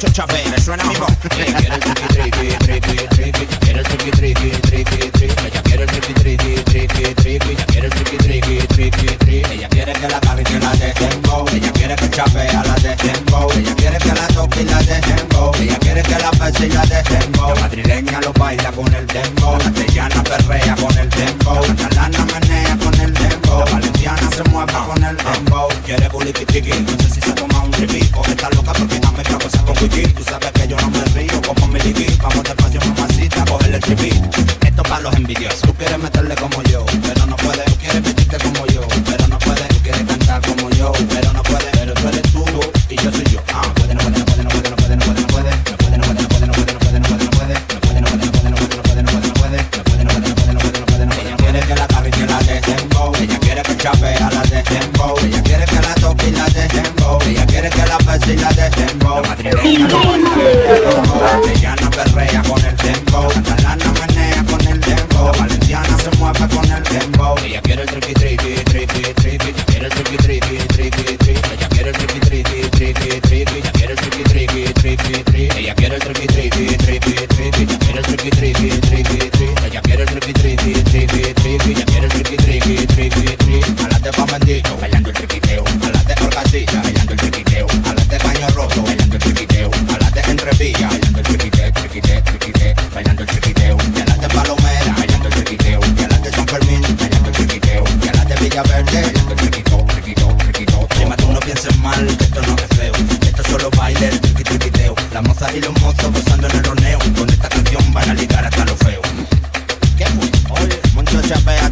mucho chapea. ¿Le suena mi voz? Ella quiere el triqui, triqui, triqui, triqui. Ella quiere el triqui, triqui, triqui, triqui. Ella quiere el triqui, triqui, triqui, triqui. Ella quiere el triqui, triqui, triqui, triqui. Ella quiere que la agarre y que la deje dembow. Ella quiere que chapea la deje dembow. Ella quiere que la toque y la deje dembow. Ella quiere que la pese y la deje dembow. La madrileña lo baila con el dembow. La castellana perrea con el dembow. La catalana menea con el dembow. La valenciana se mueve con el dembow. Quiere buliqui tiqui, no sé si se toma un tripi o está loca porque no me cago con wiki. Tú sabes que yo no me río como mi liqui. Vamos despacio mamacita, cogerle el tripi. Esto para los envidiosos. Tú quieres meterle como yo, pero no puedes. Tú quieres vestirte como yo, pero no puedes. Tú quieres cantar como yo, pero no puedes. Pero tú eres tú y yo soy yo. No puede, no puede, no puede, no puede, no puede, no puede, no puede. No puede, no puede, no puede, no puede, no puede, no puede, no puede. No puede, no puede, no puede, no puede, no puede, no puede, no puede. No puede, no puede, no puede, no puede, no puede, no puede. Ella quiere que la agarre y que la deje dembow. Ella quiere que chapea la deje dembow. Ella quiere que la toque y la deje dembow. Ella quiere que la pese y la deje dembow. La madrileña lo baila con el dembow. La castellana perrea con el dembow. La catalana menea con el dembow. La valenciana se mueve con el dembow. Ella quiere el triqui, triqui, triqui, triqui. Ella quiere el triqui, triqui, triqui, triqui. Ella quiere el triqui, triqui, triqui, triqui. Ella quiere el triqui, triqui, triqui, triqui. Ella quiere el triqui, triqui, triqui, triqui. Ella quiere el triqui, triqui, triqui, triqui. Ella quiere el triqui, triqui, triqui, triqui. Ella quiere el triqui, triqui, triqui, triqui. Alate pa' bendito, bailando el triquiteo. Alate orgasilla, bailando el triquiteo. Alate caño roto, bailando el triquiteo. Alate entrevilla, bailando el triquiteo, triquiteo, triquiteo, bailando el triquiteo. Y alate palomera, bailando el triquiteo. Y alate San Fermín, bailando el triquiteo. Y alate Villaverde, bailando el triquiteo, triquiteo, triquiteo. Prima, tú no pienses mal, que esto no es feo. Esto es solo baile, el triqui, triquiteo. Las mozas y los mozos gozando en el horneo. Con esta canción van a ligar hasta lo feo. ¿Qué fue? Oye, mucho chapea